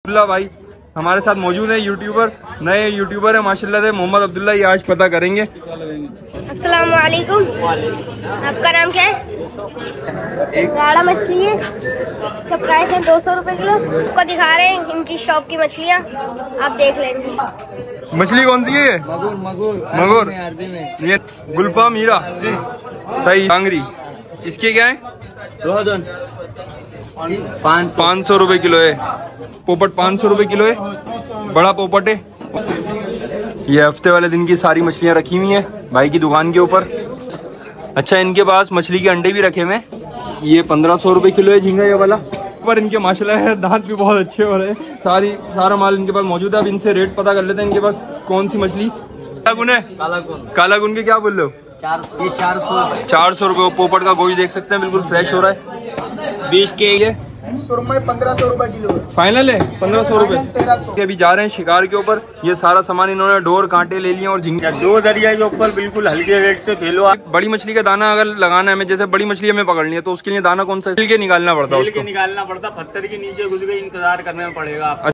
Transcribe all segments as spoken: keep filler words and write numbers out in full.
अब्दुल्ला भाई हमारे साथ मौजूद है, यूट्यूबर, नए यूट्यूबर है माशाल्लाह से, मोहम्मद अब्दुल्ला। ये आज पता करेंगे। अस्सलाम वालेकुम, आपका नाम क्या है? राड़ा मछली है, इसका प्राइस है दो सौ रुपए किलो। आपको दिखा रहे हैं इनकी शॉप की मछलियाँ, आप देख लेंगे। मछली कौन सी है? मगुर मगुर मगुर अरबी में। ये गुलफाम हीरा, सही। टांगरी इसके क्या है? पाँच सौ रुपए किलो है। पोपट पाँच सौ रुपए किलो है, बड़ा पोपट है। ये हफ्ते वाले दिन की सारी मछलियाँ रखी हुई हैं भाई की दुकान के ऊपर। अच्छा, इनके पास मछली के अंडे भी रखे हुए हैं। ये पंद्रह सौ रुपए किलो है झींगा ये वाला। पर इनके माशाल्लाह दांत भी बहुत अच्छे हो रहे हैं। सारी सारा माल इनके पास मौजूद है। अब इनसे रेट पता कर लेते हैं इनके पास कौन सी मछली। काला गुन है, काला गुन। काला गुन के क्या बोल रहे हो? चार सौ। ये चार सौ चार सौ रुपये। पोपट का गोश्त देख सकते हैं, बिल्कुल फ्रेश हो रहा है। बीस के ये पंद्रह सौ रुपए किलो फाइनल है, पंद्रह सौ रुपए। अभी जा रहे हैं शिकार के ऊपर। ये सारा सामान इन्होंने डोर कांटे ले लिए और झींगा दो दरिया के ऊपर बिल्कुल हल्के रेट से खेलो आप। बड़ी मछली का दाना अगर लगाना है हमें, जैसे बड़ी मछली हमें पकड़नी है तो उसके लिए दाना कौन सा के निकालना पड़ता है? उसको निकालना पड़ता, पत्थर के नीचे घुस गए, इंतजार करना पड़ेगा आपको।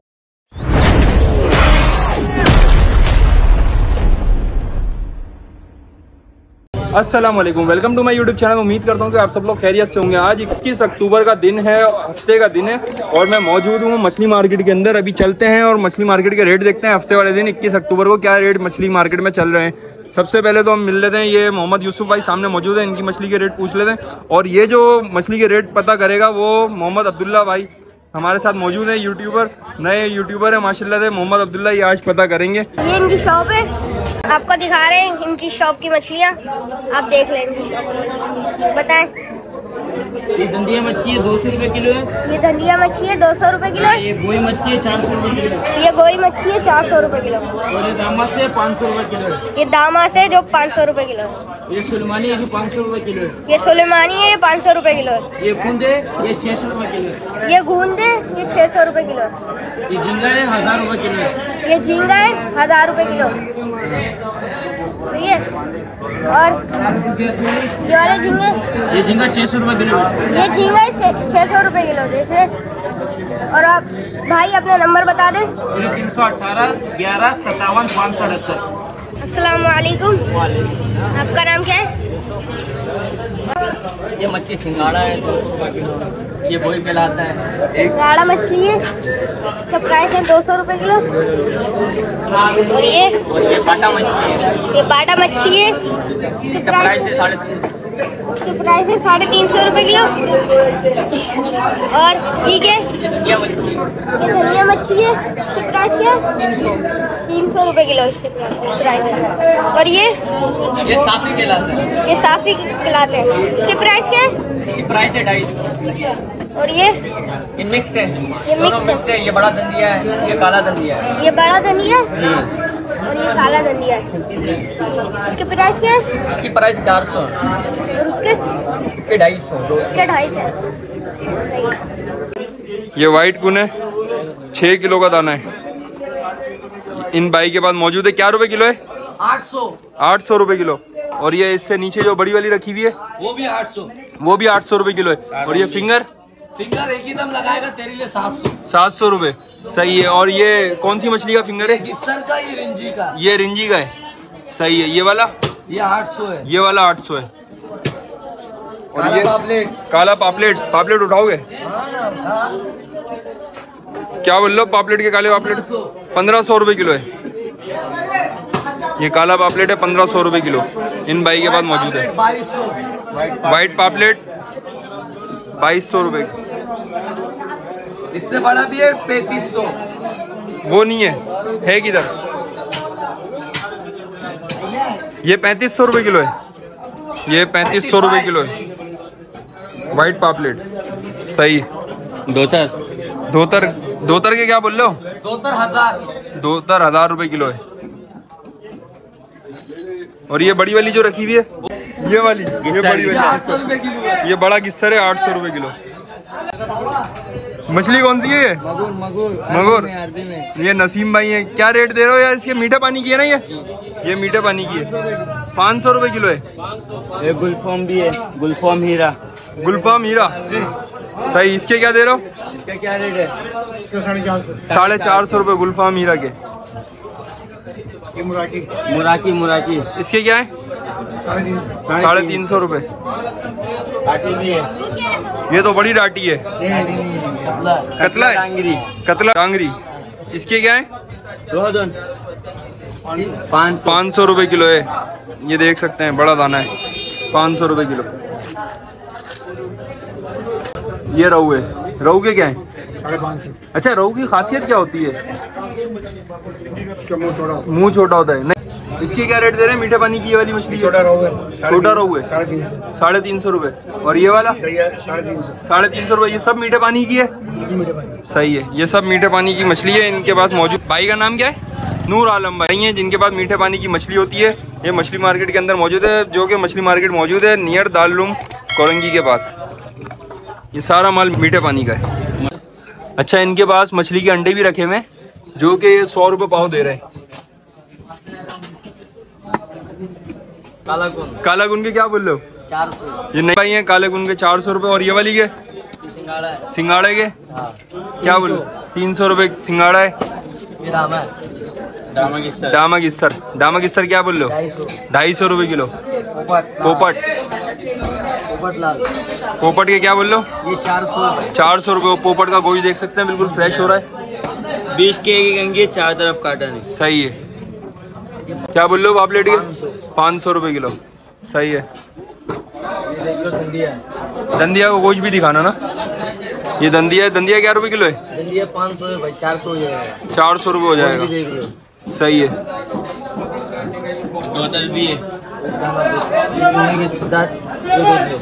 अस्सलाम वालेकुम, welcome to my YouTube channel. उम्मीद करता हूँ कि आप सब लोग खैरियत से होंगे। आज इक्कीस अक्टूबर का दिन है, हफ्ते का दिन है और मैं मौजूद हूँ मछली मार्केट के अंदर। अभी चलते हैं और मछली मार्केट के रेट देखते हैं हफ्ते वाले दिन इक्कीस अक्टूबर को क्या रेट मछली मार्केट में चल रहे हैं। सबसे पहले तो हम मिल लेते हैं, ये मोहम्मद यूसुफ भाई सामने मौजूद है, इनकी मछली के रेट पूछ लेते हैं। और ये जो मछली के रेट पता करेगा वो मोहम्मद अब्दुल्ला भाई हमारे साथ मौजूद है, यूट्यूबर, नए यूट्यूबर है माशाल्लाह से, मोहम्मद अब्दुल्ला। ये आज पता करेंगे। ये इनकी शॉप है, आपको दिखा रहे हैं इनकी शॉप की मछलियाँ, आप देख लेंगे। बताएं। ये धंधिया मच्छी है, दो सौ रुपए किलो है। ये धंधिया मच्छी है, दो सौ रुपए किलो। ये गोई मच्छी है, चार सौ रुपए किलो। ये गोई मच्छी है, चार सौ रुपए किलो। और ये दामा से पाँच सौ रुपए किलो है। ये दामास है जो पाँच सौ रुपए किलो है। ये सुलेमानी है, पाँच सौ रुपए किलो है। ये सुलेमानी है, ये पाँच सौ रुपए किलो है। ये गूंदे, ये छह सौ रुपए किलो है। ये गूंद है, ये छह सौ रुपए किलो है। ये झींगा है, हजार रुपए किलो है। ये झींगा है, हजार रुपए किलो। ठीक है। और ये वाले झींगे, ये झींगा छह सौ रुपए किलो है। ये झींगा है छह सौ रुपए किलो। देख रहे। और आप भाई अपना नंबर बता दें। सिर्फ तीन सौ अठारह ग्यारह सत्तावन पाँच सौ अठहत्तर। अस्सलाम वालेकुम, आपका नाम क्या है? ये मच्छी सिंगाड़ा है, दो सौ रुपए किलो। ये बोई कहलाता है। राड़ा मछली है, इसका प्राइस है दो सौ रुपए किलो। और ये और ये बाटा मच्छी है। ये बाटा मच्छी है, इसका प्राइस है साढ़े तीन इसकी प्राइस है साढ़े तीन सौ रुपए किलो। और ठीक है, ये मच्छी है, ये धनिया मच्छी है, इसकी प्राइस क्या है? तीन सौ तीन सौ रुपए किलो इसके प्राइस है। और ये ये साफी कहलाता है। ये साफी खिलाते हैं, इसके प्राइस क्या है? इसकी प्राइस है ढाई सौ। और ये ये मिक्स है, ये दोनों मिक्स मिक्स है। ये बड़ा धनिया है, ये काला धनिया है। ये बड़ा धनिया जी। और ये काला धनिया है। इसके प्राइस क्या है? इसकी प्राइस चार सौ। और उसके इसके ढाई सौ। दो इसके ढाई सौ। ये वाइट गुन है, छः किलो का दाना है। इन भाई के पास मौजूद है। क्या रुपए किलो है? आठ सौ। आठ सौ रुपए किलो। और ये इससे नीचे जो बड़ी वाली रखी हुई है वो भी आठ सौ। वो भी आठ सौ रुपए किलो है। और ये फिंगर फिंगर एक ही दम लगाएगा तेरे लिए सात सौ। सात सौ रुपये, सही है। और ये कौन सी मछली का फिंगर है? किस्सर का, ये रिंजी का। ये रिंजी का है, सही है। ये वाला ये आठ सौ है। ये वाला आठ सौ है। और काला ये पापलेट। काला पापलेट। पापलेट उठाओगे? क्या बोल लो? पापलेट के काले पापलेट पंद्रह सौ रुपये किलो है। ये काला पापलेट है, पंद्रह सौ रुपये किलो इन भाई के पास मौजूद है। बाईस सौ। वाइट पापलेट बाईस सौ रुपये। इससे बड़ा भी है, पैंतीस सौ। वो नहीं है, है किधर? ये पैंतीस सौ रुपये किलो है। ये पैंतीस सौ रुपये किलो है वाइट पापलेट, सही। दोतर धोतर धोतर के क्या बोल रहे हो? दोतर हजार। धोतर हजार रुपए किलो है। और ये बड़ी वाली जो रखी हुई है, ये वाली, ये बड़ी वाली आठ सौ रुपए किलो। ये बड़ा गिस्सर है, आठ सौ रुपए किलो। मछली कौन सी है? मगुर मगुर मगुर अरबी में। ये नसीम भाई हैं। क्या रेट दे रहे हो यार इसके? मीठे पानी की है ना ये? ये मीठे पानी की है, पाँच सौ रुपए किलो है। ये गुलफाम भी है, गुलफाम हीरा। गुलफाम हीरा सही। इसके क्या दे रहे हो? इसका क्या रेट है? साढ़े चार सौ रुपये गुलफाम हीरा के। मुराकी मुराकी मुराकी इसके क्या है? साढ़े तीन सौ रुपये। काटी भी है। ये तो बड़ी डाटी है। कतला कतला है? टांगरी कतला टांगरी। इसके क्या है? पाँच सौ पाँच सौ रुपये किलो है। ये देख सकते हैं बड़ा दाना है, पाँच सौ रुपये किलो। ये रहू है। रहू के क्या है? साढ़े पाँच सौ। अच्छा, रहू की खासियत क्या होती है? मुंह छोटा होता है। नहीं, इसके क्या रेट दे रहे हैं? मीठे पानी की ये वाली मछली छोटा रहू है। छोटा रहू है साढ़े तीन सौ। साढ़े तीन सौ रुपये। और ये वाला साढ़े तीन सौ। साढ़े तीन सौ रुपये। ये सब मीठे पानी की है। सही है, ये सब मीठे पानी की मछली है इनके पास मौजूद। भाई का नाम क्या है? नूर आलम भाई हैं जिनके पास मीठे पानी की मछली होती है। ये मछली मार्केट के अंदर मौजूद है, जो कि मछली मार्केट मौजूद है नियर दारुल कोरंगी के पास। ये सारा माल मीठे पानी का है। अच्छा, इनके पास मछली के अंडे भी रखे हुए हैं, जो कि ये सौ रुपये पाव दे रहे हैं। काला गुन काला गुन के क्या बोल रहे हो? चार सौ। ये नहीं भाई हैं काले गुन के चार सौ रुपये। और ये वाली के सिंगाड़ा है। सिंगाड़े के हाँ। क्या बोल? तीन सौ रुपये सिंगाड़ा है। ये दामा है। दामा की सर। दामक इस्सर। दामक इस्सर क्या बोल रहे हो? ढाई सौ। ढाई सौ रुपये किलो। पोपट पोपट पोपट लाल पोपट के क्या बोल रहे हो? ये चार सौ। चार सौ रुपये। पोपट का गोश्त देख सकते हैं, बिल्कुल फ्रेश हो रहा है। बीस के एक अंगी चार तरफ काटा नहीं। सही है। क्या बोल रहे हो पापलेट के? पाँच सौ। पाँच सौ रुपये किलो। सही है। ये देख लो दंदिया। दंदिया को गोश्त भी दिखाना ना। ये दंदिया है। दंदिया क्या रुपये किलो है? दंदिया पाँच सौ है भाई, चार सौ हो जाएगा। चार सौ रुपये हो जाएगा। ये देख लो। सही है। बोतल भी है। ये चूहे के दांत ये देख लो।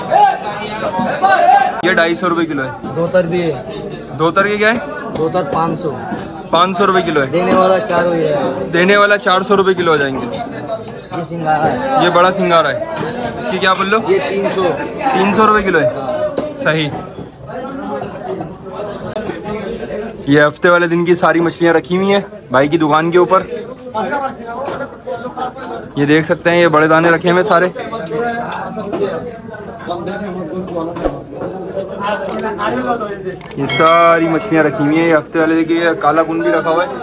ये ढाई सौ रुपये किलो है। धोतर भी है। धोतर के क्या है? धोतर पाँच सौ। पाँच सौ रुपये किलो है। देने वाला चार हो जाएगा। देने वाला चार सौ रुपये किलो हो जाएंगे। ये सिंगारा है। ये बड़ा सिंगारा है। इसकी क्या बोल लो? ये तीन सौ। तीन सौ रुपये किलो है। सही। ये हफ्ते वाले दिन की सारी मछलियाँ रखी हुई हैं भाई की दुकान के ऊपर। ये देख सकते हैं, ये बड़े दाने रखे हुए सारे। ये सारी मछलियाँ रखी हुई हैं। ये हफ्ते वाले दिन की काला गुन भी रखा हुआ है।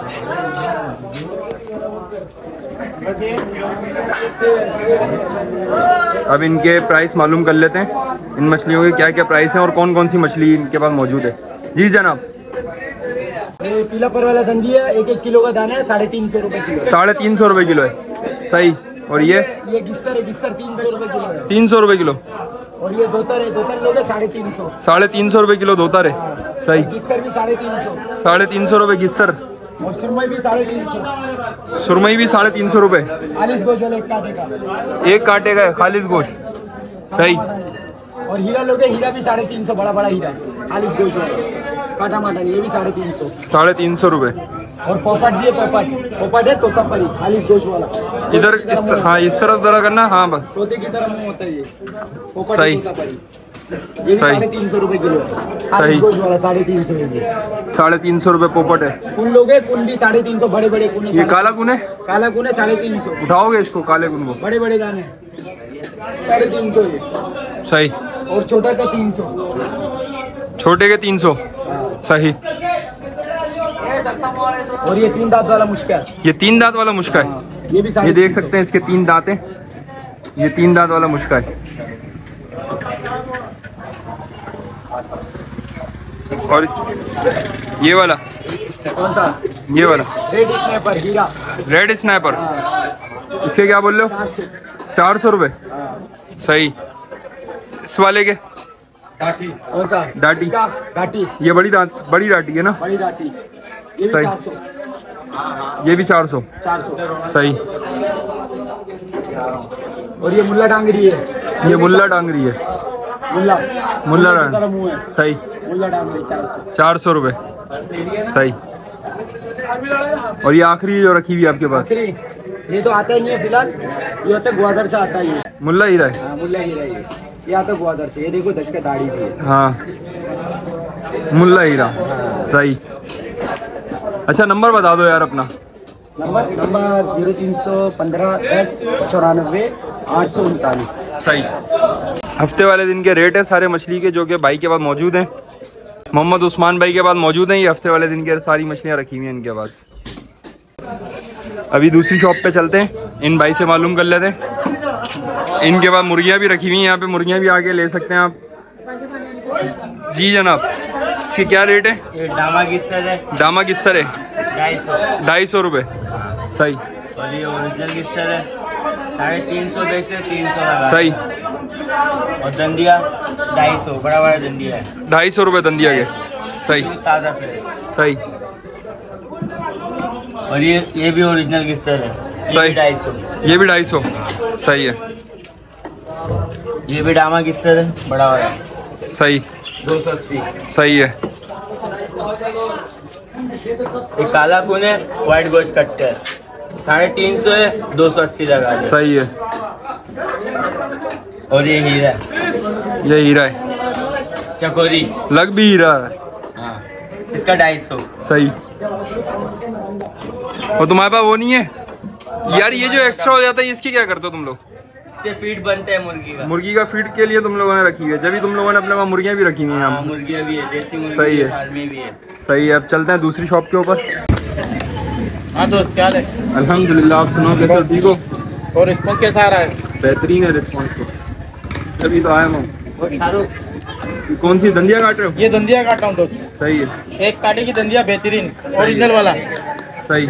अब इनके प्राइस मालूम कर लेते हैं, इन मछलियों के क्या क्या प्राइस हैं और कौन कौन सी मछली इनके पास मौजूद है। जी जनाब। ये पीला पर वाला धंधी है, एक एक किलो का दाना है, साढ़े तीन सौ रुपए किलो। साढ़े तीन सौ रुपये किलो है। सही। और ये ये गिस्सर है, गिस्सर तीन सौ रुपए किलो है। तीन सौ रुपये किलो। और ये धोतर है, धोतर लोगे साढ़े तीन सौ। साढ़े तीन सौ रुपये किलो धोता है। सही। गिस्सर भी साढ़े तीन सौ। साढ़े तीन सौ रुपये गिस्सर। और सुरमई भी साढ़े तीन सौ। सुरमई भी साढ़े तीन सौ रुपये। चालीस गोश्त एक कांटे का। एक कांटे का है खालिद गोश्त। सही। और हीरा लोगे, हीरा भी साढ़े तीन सौ, बड़ा बड़ा हीरा चालीस गोश्त वाला काटा माटा, ये भी साढ़े तीन सौ। साढ़े तीन सौ रुपये। और पोपट भी है, पोपट पोपट है तोतापरी चालीस गोश्त वाला। इधर इस हाँ इस तरफ जरा करना। हाँ बस तोते की तरह मुंह होता है ये पोपट सही। तोतापरी। ये भी सही। साढ़े तीन सौ रुपए किलो है। सही। चालीस गोश्त वाला साढ़े तीन सौ रुपये। साढ़े तीन सौ रुपये पोपट है। कुन लोगे, कुन भी साढ़े तीन सौ, बड़े बड़े कुन है। ये काला गुन है। काला कुन है साढ़े तीन सौ। उठाओगे इसको काले गुन को? बड़े बड़े दाने साढ़े तीन सौ ये। सही। और छोटा का तीन सौ। छोटे के तीन सौ। सही। और ये तीन दांत वाला मुश्किल, ये तीन दांत वाला मुश्का है। ये भी ये साढ़े देख सकते हैं, इसके तीन दांत हैं। ये तीन दांत वाला मुश्का है। और ये वाला, कौन सा? ये वाला रेड स्नैपर हीरा रेड स्नैपर। इसके क्या बोल रहे हो? चार सौ। चार सौ रुपये। सही। इस वाले के कौन सा? डाटी। इसका डाटी, ये बड़ी दांत बड़ी डाटी है ना। बड़ी डाटी, ये भी सही। चार सौ। ये भी चार सौ। चार सौ। सही। और ये मुल्ला डांगरी है। ये मुल्ला डांगरी है। मुल्ला मुल्ला की डांग तरह मुंह है। सही। मुल्ला डांगरी चार सौ। चार सौ रुपये। सही। और ये आखिरी जो रखी हुई है आपके पास? आखिरी ये तो आता ही नहीं है फिलहाल, ये होता है ग्वादर से आता है ये। मुल्ला हीरा है। हाँ मुल्ला हीरा ये ये आता है ग्वादर से। ये देखो दस का दाढ़ी भी है। हाँ मुल्ला हीरा। सही। अच्छा नंबर बता दो यार अपना। नंबर नंबर जीरो तीन सौ पंद्रह दस चौरानवे आठ सौ उनतालीस। सही। हफ्ते वाले दिन के रेट है सारे मछली के, जो कि भाई के पास मौजूद हैं। मोहम्मद उस्मान भाई के पास मौजूद हैं। ये हफ्ते वाले दिन के सारी मछलियाँ रखी हुई हैं इनके पास। अभी दूसरी शॉप पे चलते हैं, इन भाई से मालूम कर लेते हैं। इनके पास मुर्गियाँ भी रखी हुई हैं, यहाँ पे मुर्गियाँ भी आके ले सकते हैं आप। जी जनाब, इसके क्या रेट है? ये डामा गिस्सर है, डामा गिस्सर है ढाई सौ ढाई सौ रुपये। सही। और ये ओरिजिनल गिस्सर है, साढ़े तीन सौ बेचते तीन सौ लगा। सही। और दंदिया ढाई सौ, बड़ा बड़ा दंदिया है, ढाई सौ रुपये दंदिया के। सही। ताज़ा फ्रेश। सही। और ये ये भी ओरिजिनल गिस्सर है, सही। ढाई सौ। ये भी ढाई सौ। सही है। ये भी डामा गिस्सर है, बड़ा वाला, सही। दो सौ अस्सी। सही है। एक काला खून है, व्हाइट गोश्त कट्टे है, साढ़े तीन सौ है, दो सौ अस्सी लगा दे। सही है। और ये हीरा है, ये हीरा है, चकोरी, लग भी हीरा है। हाँ, इसका ढाई सौ। सही। और तुम्हारे पास वो नहीं है यार, ये जो एक्स्ट्रा हो जाता है इसकी क्या करते हो तुम लोग? इससे फीड बनते हैं मुर्गी का। मुर्गी का फीड के लिए तुम लोगों ने रखी हुई है, जब भी तुम लोगों ने अपने पास मुर्गियाँ भी रखी हुई हैं हाँ, यहाँ। मुर्गियाँ भी है, देसी मुर्गी सही है। फार्मी भी है। सही है। अब चलते हैं दूसरी शॉप के ऊपर। हाँ दोस्त, क्या है? अल्हम्दुलिल्लाह, आप सुनो कैसे हो? ठीक हो? और रिस्पॉन्स कैसा आ रहा है? बेहतरीन है रिस्पॉन्स तो। अभी तो आया मैं। और शाहरुख, कौन सी दंदिया काट रहे हो? ये दंदिया काटा हूँ दोस्त, सही है। एक काटे की दंदिया बेहतरीन ओरिजिनल वाला। सही।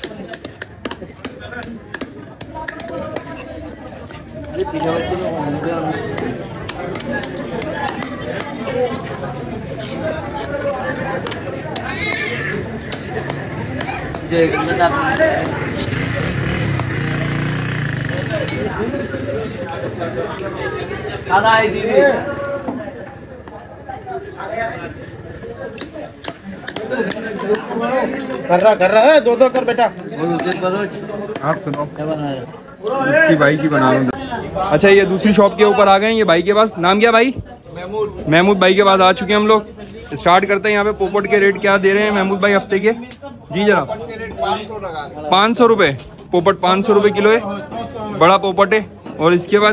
दादा है दीदी। कर रहा कर रहा है, दो दो कर बेटा। आप सुनो, इसकी भाई की बना रहा हूँ। अच्छा, ये दूसरी शॉप के ऊपर आ गए हैं, ये भाई के पास। नाम क्या भाई? महमूद। महमूद भाई के पास आ चुके हैं हम लोग। स्टार्ट करते हैं। यहाँ पे पोपट के रेट क्या दे रहे हैं महमूद भाई हफ्ते के? जी जनाब। पाँच सौ रुपये पोपट, पाँच सौ रुपये किलो है, बड़ा पोपट है। और इसके बाद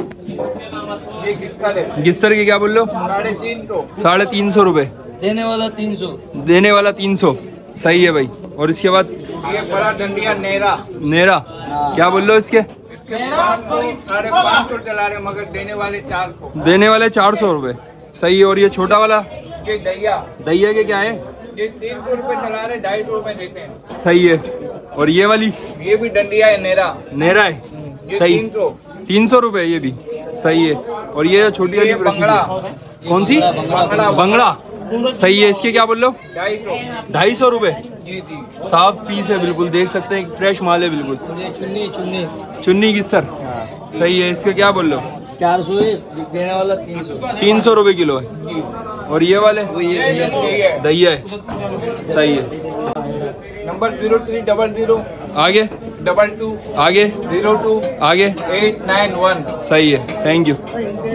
गिस्सर के क्या बोल रहे हो? साढ़े तीन सौ रुपये। देने वाला तीन सौ। देने वाला तीन सौ। सही है भाई। और इसके बाद ये बड़ा डंडिया नेरा नेरा, क्या बोल रहे हो इसके? साढ़े पाँच सौ चला रहे, मगर देने वाले चार सौ। देने वाले चार सौ रुपये। सही है। और ये छोटा वाला ये दैया, दैया के क्या है? ये तीन सौ रुपए चला रहे, ढाई सौ रुपए देते हैं। सही है। और ये वाली ये भी डंडिया है, नेरा, नेरा है। ये सही। तीन सौ। तीन सौ रुपये ये भी। सही है। और ये जो छोटी वाली ये रखी बंगड़ा, है, कौन सी? बंगड़ा, बंगड़ा। सही है। इसके क्या बोल लो? ढाई सौ। ढाई सौ रुपये। जी जी। साफ पीस है बिल्कुल, देख सकते हैं, फ्रेश माल है बिल्कुल। चुन्नी चुन्नी चुन्नी गिस्सर। सही है। इसके क्या बोल लो? चार सौ है, देने वाला तीन सौ। तीन सौ रुपये किलो है। और ये वाले दैया है। सही है। Number zero three double zero आगे डबल टू आगे जीरो टू आगे एट नाइन वन। सही है। Thank you.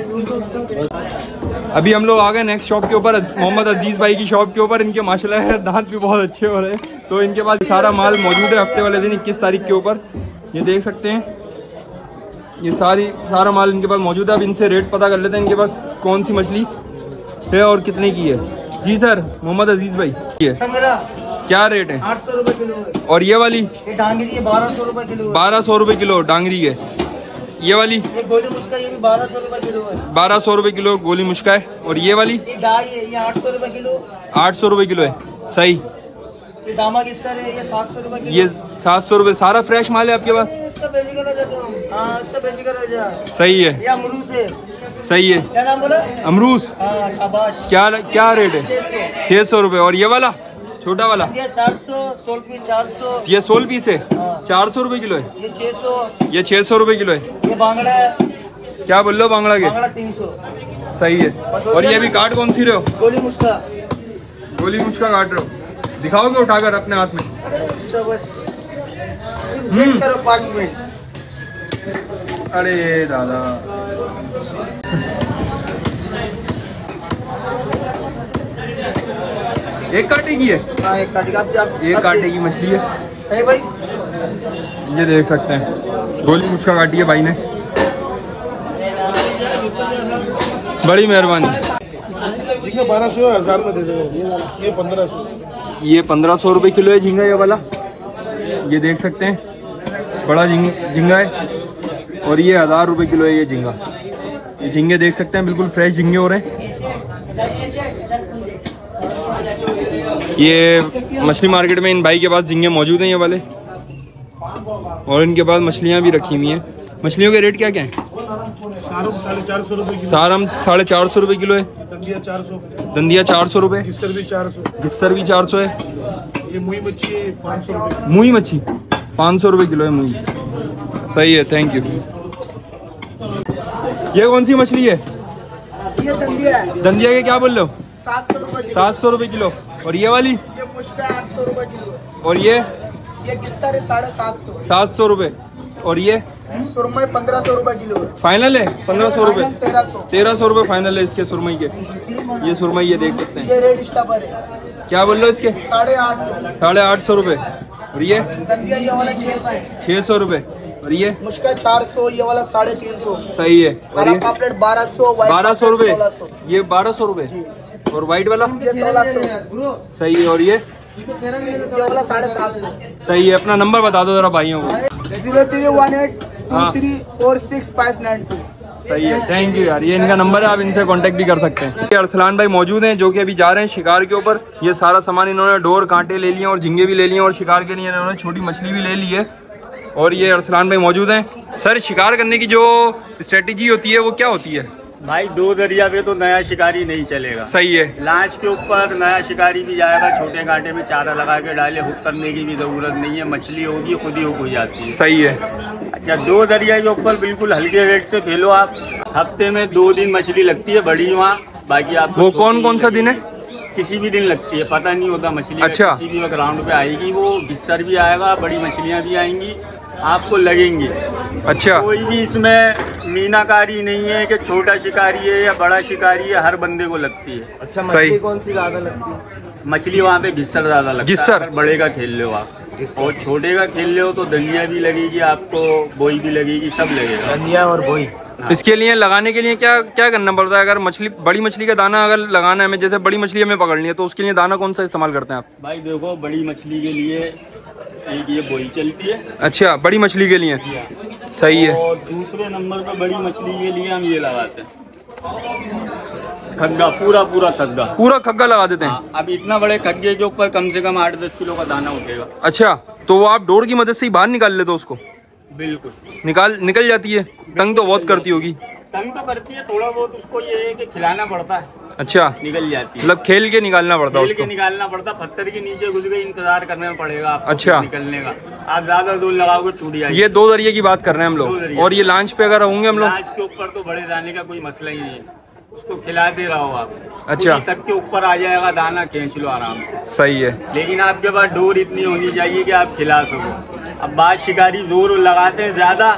अभी हम लोग आ गए नेक्स्ट शॉप के ऊपर, मोहम्मद अजीज़ भाई की शॉप के ऊपर। इनके माशाल्लाह दांत भी बहुत अच्छे हो रहे हैं। तो इनके पास सारा माल मौजूद है हफ्ते वाले दिन इक्कीस तारीख के ऊपर। ये देख सकते हैं, ये सारी सारा माल इनके पास मौजूद है। अब इनसे रेट पता कर लेते हैं इनके पास कौन सी मछली है और कितने की है। जी सर, मोहम्मद अजीज़ भाई, ये संगरा क्या रेट है? आठ सौ रुपए किलो है। और ये वाली ये डांगरी है बारह सौ रुपए किलो है। बारह सौ रुपये किलो डांगरी है। ये वाली ये गोली मुस्का, ये भी बारह सौ रुपए किलो है। बारह सौ रुपये किलो गोली मुश्का है। और ये वाली ये डाई है, ये आठ सौ रुपए किलो। आठ सौ रुपये किलो है। सही। ये दामा गिस्सर है, ये सात सौ रुपए किलो। ये सात सौ रुपये। सारा फ्रेश माल है आपके पास? इसका बेफिक्र हो जा तुम। हाँ, इसका बेफिक्र हो जा। सही है। ये अमरूस है। सही है। क्या नाम बोला? अमरूस। हाँ, शाबाश। क्या क्या रेट है? छह सौ। छः सौ रुपये। और ये वाला छोटा वाला? ये चार सौ, सोल पीस चार सौ। ये सोल पीस है, हाँ। चार सौ रुपये किलो है। ये छह सौ। ये छः सौ रुपये किलो है। ये बांगड़ा है, क्या बोल रहे हो बांगड़ा के? बांगड़ा तीन सौ। सही है। और ये भी काट कौन सी रहे हो? गोली मुस्का। गोली मुश्का काट रहे हो? दिखाओगे उठाकर अपने हाथ में? शाबाश। वेट करो पाँच मिनट। अरे दादा, एक कांटे की है? हाँ, एक काटी का। आप एक कांटे की मछली है। है भाई। ये देख सकते हैं, गोली मुश्का काटी है भाई ने। बड़ी मेहरबानी। झींगा बारह सौ हजार में दे देगा, ये पंद्रह सौ। ये पंद्रह सौ रुपये किलो है झींगा ये वाला, ये देख सकते हैं बड़ा झींगा झींगा है। और ये हज़ार रुपये किलो है ये झींगा। ये झींगे देख सकते हैं बिल्कुल फ्रेश झींगे हो रहे हैं। ये मछली मार्केट में इन भाई के पास झींगे मौजूद हैं ये वाले, और इनके पास मछलियाँ भी रखी हुई हैं। मछलियों के रेट क्या क्या हैं? सारम साढ़े चार सौ रुपये किलो। सारम साढ़े चार सौ रुपये किलो है। दंदिया चार सौ। दंदिया चार सौ रुपये। गिस्सर भी चार सौ। गिस्सर भी चार सौ है। ये मुई मच्छी है पाँच सौ रुपये। मुई मच्छी पाँच सौ रुपये किलो है मुई। सही है, थैंक यू। ये कौन सी मछली है? ये दंदिया है, दंदिया के क्या बोल रहे हो? सात सौ रुपए सात सौ रुपये किलो। और ये वाली? ये मुश्किल आठ सौ रुपए किलो। और ये ये किस्सा है साढ़े सात सौ। सात सौ रुपये। और ये सुरमई पंद्रह सौ रुपए किलो। फाइनल है पंद्रह सौ रुपये। तेरह सौ तेरह सौ रुपये फाइनल है इसके सुरमई के। ये सुरमई ये देख सकते हैं। ये रेड स्टॉपर है, क्या बोल रहे हो इसके? साढ़े आठ सौ। साढ़े आठ सौ रुपये। और ये दंदिया ये वाला छह सौ। छः सौ रुपये। और ये मुश्किल चार सौ, ये वाला साढ़े तीन सौ। सही है। और काला ये पापलेट बारह सौ। बारह सौ रुपये। ये बारह सौ रुपये। और वाइट वाला? ये सोलह सौ। सही है। और ये ये वाला साढ़े सात सौ। सही है। अपना नंबर बता दो जरा भाइयों को। Zero three one eight two हाँ। Three four six five nine two. सही है, थैंक यू यार। ये इनका नंबर है, आप इनसे कांटेक्ट भी कर सकते हैं। अरसलान भाई मौजूद हैं जो कि अभी जा रहे हैं शिकार के ऊपर। ये सारा सामान इन्होंने डोर कांटे ले लिए और झींगे भी ले लिए और शिकार के लिए इन्होंने छोटी मछली भी ले ली है। और ये अरसलान भाई मौजूद हैं। सर, शिकार करने की जो स्ट्रेटजी होती है वो क्या होती है? भाई दो दरिया पे तो नया शिकारी नहीं चलेगा। सही है। लांच के ऊपर नया शिकारी भी जाएगा, छोटे कांटे में चारा लगा के डाले, हुक करने की भी जरूरत नहीं है। मछली होगी खुद ही हुक हो जाती है। सही है। अच्छा, दो दरिया के ऊपर बिल्कुल हल्के रेट से खेलो आप। हफ्ते में दो दिन मछली लगती है बड़ी वहाँ, बाकी आप वो कौन कौन सा दिन है? किसी भी दिन लगती है, पता नहीं होता मछली। अच्छा। किसी भी वक्त ग्राउंड पे आएगी वो, गिस्सर भी आएगा, बड़ी मछलियाँ भी आएंगी, आपको लगेंगी। अच्छा। कोई भी इसमें मीनाकारी नहीं है कि छोटा शिकारी है या बड़ा शिकारी है, हर बंदे को लगती है। अच्छा, सही। मछली कौन सी ज्यादा लगती है? मछली वहाँ पे घिस्सर ज्यादा लगता है। घिस्सर? अगर बड़े का खेल लो आप और छोटे का खेल लो तो दलिया भी लगेगी आपको, बोई भी लगेगी, सब लगेगा। दंदिया और बोई। इसके लिए लगाने के लिए क्या क्या करना पड़ता है? अगर मछली बड़ी मछली का दाना अगर लगाना है, हमें जैसे बड़ी मछली हमें पकड़नी है तो उसके लिए दाना कौन सा इस्तेमाल करते हैं आप? भाई देखो, बड़ी मछली के लिए एक ये बोई चलती है। अच्छा, बड़ी मछली के लिए। सही है। और दूसरे नंबर पे बड़ी मछली के लिए हम ये लगाते हैं खग्गा, पूरा पूरा खग्गा। पूरा खग्गा लगा देते हैं? हाँ, अब इतना बड़े खग्गे के ऊपर कम से कम आठ दस किलो का दाना उठेगा। अच्छा, तो वो आप डोर की मदद से ही बाहर निकाल लेते हो उसको? बिल्कुल निकाल निकल जाती है? तंग तो बहुत करती होगी। तंग तो करती है थोड़ा बहुत, उसको ये है कि खिलाना पड़ता है। अच्छा, निकल जाती है। मतलब खेल के निकालना पड़ता है खेल के उसको? निकालना पड़ता, पत्थर के नीचे घुस गई, इंतजार करना पड़ेगा आपको। अच्छा। निकलने का आप ज्यादा दूर लगाओगे टूट जाएगी। ये दो दरिया की बात कर रहे हैं हम दो लोग। दरिया। और ये लांच पे अगर होंगे हम लोग? लांच के ऊपर तो बड़े दाने का कोई मसला ही नहीं है, उसको खिला दे रहा हो आप। अच्छा। पूरी तक के ऊपर आ जाएगा दाना, खींच लो आराम से। सही है। लेकिन आपके पास डोर इतनी होनी चाहिए कि आप खिला सको। अब बात शिकारी जोर लगाते हैं ज्यादा,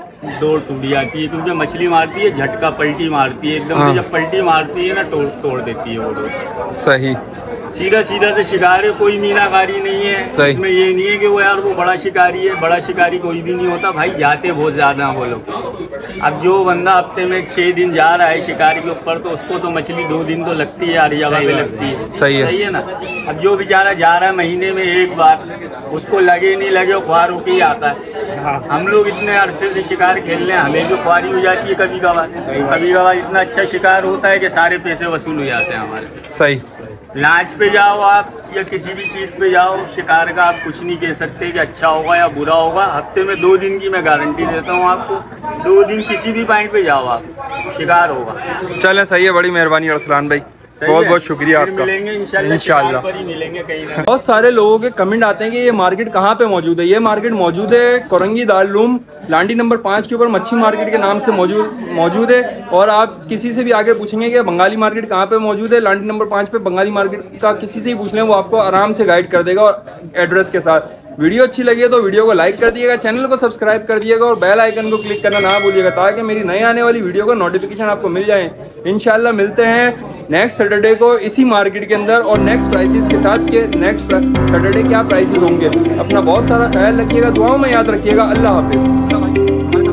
डोर टूट जाती है, क्योंकि मछली मारती है झटका, पलटी मारती है एकदम हाँ। से। जब पलटी मारती है ना, तोड़ तोड़ देती है वो डोर। सही। सीधा सीधा से शिकार है, कोई मीनाकारी नहीं है। सही। इसमें ये नहीं है कि वो यार वो बड़ा शिकारी है, बड़ा शिकारी कोई भी नहीं होता भाई, जाते बहुत ज्यादा वो लोग। अब जो बंदा हफ्ते में छह दिन जा रहा है शिकार के ऊपर, तो उसको तो मछली दो दिन तो लगती है, हर जगह पे लगती है। सही है। सही है ना। अब जो बेचारा जा रहा है महीने में एक बार, उसको लगे नहीं लगे ख्वार होके ही आता है। हम लोग इतने अरसे से शिकार खेल रहे हैं, हमें भी ख्वारी हो जाती है कभी कभार। कभी कभार इतना अच्छा शिकार होता है कि सारे पैसे वसूल हो जाते हैं हमारे। सही। लांच पे जाओ आप या किसी भी चीज़ पे जाओ, शिकार का आप कुछ नहीं कह सकते कि अच्छा होगा या बुरा होगा। हफ्ते में दो दिन की मैं गारंटी देता हूँ आपको, दो दिन किसी भी पॉइंट पे जाओ आप, शिकार होगा। चलें, सही है। बड़ी मेहरबानी अरसलान भाई, बहुत बहुत शुक्रिया आपका। मिलेंगे इंशाल्लाह, इंशाल्लाह। शिकार पर ही मिलेंगे कहीं ना। बहुत सारे लोगों के कमेंट आते हैं कि ये मार्केट कहाँ पे मौजूद है। ये मार्केट मौजूद है कोरंगी दारुल लांडी नंबर पाँच के ऊपर, मच्छी मार्केट के नाम से मौजूद मौजूद है। और आप किसी से भी आगे पूछेंगे कि बंगाली मार्केट कहाँ पे मौजूद है, लांडी नंबर पाँच पे बंगाली मार्केट का किसी से ही पूछ लें, वो आपको आराम से गाइड कर देगा और एड्रेस के साथ। वीडियो अच्छी लगी है तो वीडियो को लाइक कर दिएगा, चैनल को सब्सक्राइब कर दिएगा और बेल आइकन को क्लिक करना ना भूलिएगा, ताकि मेरी नई आने वाली वीडियो का नोटिफिकेशन आपको मिल जाए। इंशाल्लाह मिलते हैं नेक्स्ट सैटरडे को इसी मार्केट के अंदर और नेक्स्ट प्राइसेस के साथ के नेक्स्ट सैटरडे क्या प्राइसेस होंगे। अपना बहुत सारा ख्याल रखिएगा, दुआओं में याद रखिएगा। अल्लाह हाफिज़।